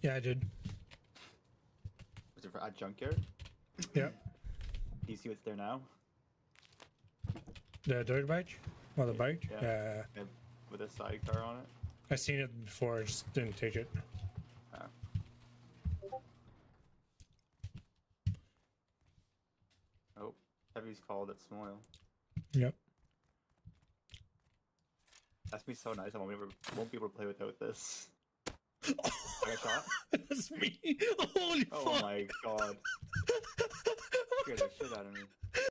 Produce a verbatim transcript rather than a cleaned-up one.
Yeah, I did. Was it for at junkyard? Yeah. Do you see what's there now? The dirt bike? Well, the bike? Yeah. Yeah. Yeah, with a sidecar on it. I seen it before, I just didn't take it. Oh. Oh, Heavy's called at Smoil. Yep. That's gonna be so nice. I won't be able, won't be able to play without this. I got shot. That's me. Holy Oh fuck. my god. Scared the shit out of me.